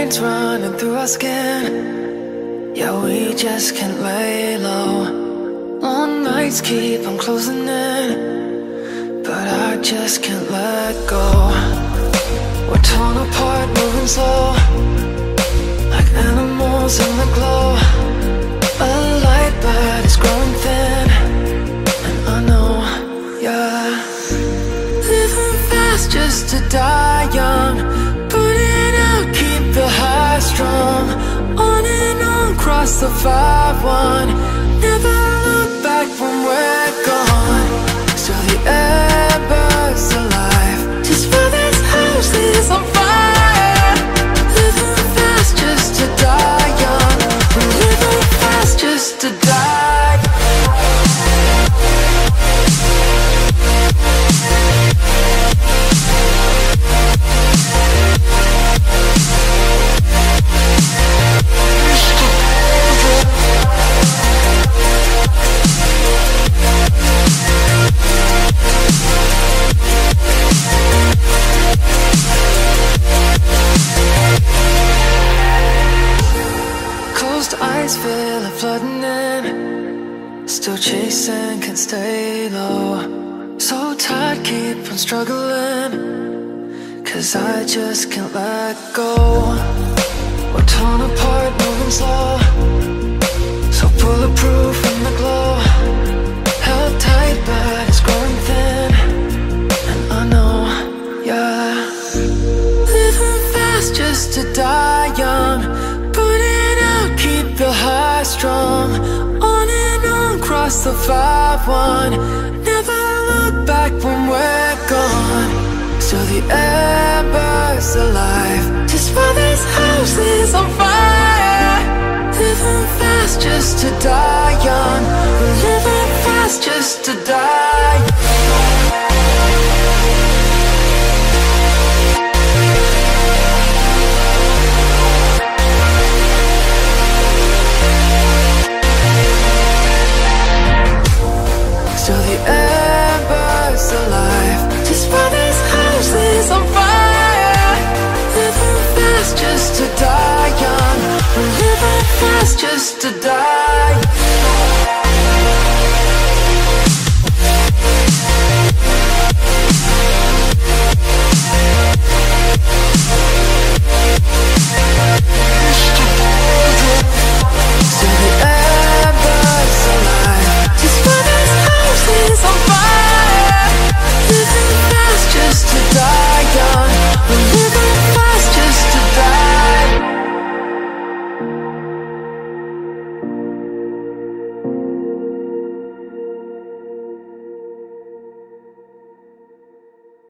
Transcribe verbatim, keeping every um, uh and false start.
veins running through our skin. Yeah, we just can't lay low. Long nights keep on closing in, but I just can't let go. We're torn apart, moving slow, like animals in the glow. A light, but it's growing thin, and I know, yeah. Living fast just to die young. Put it out, keep the high strong. On and on, cross the five one. Never look back when we're gone. Still the embers alive, just for this house is on fire. Living fast just to die young. We're living fast just to die. Closed eyes feel it flooding in. Still chasing, can't stay low. So tired, keep on struggling, cause I just can't let go. We're torn apart, moving slow, so bulletproof in the glow. Held tight, but it's growing thin, and I know, yeah. Living fast just to die young. Put it out, keep the high strong. On and on, cross the five one. Never look back when we're gone. Still the embers alive, just for this house is on fire. Living fast just to die young. We're living fast just to die. Still the embers alive, just for this house is on fire. Living fast just to die young. We're living fast just to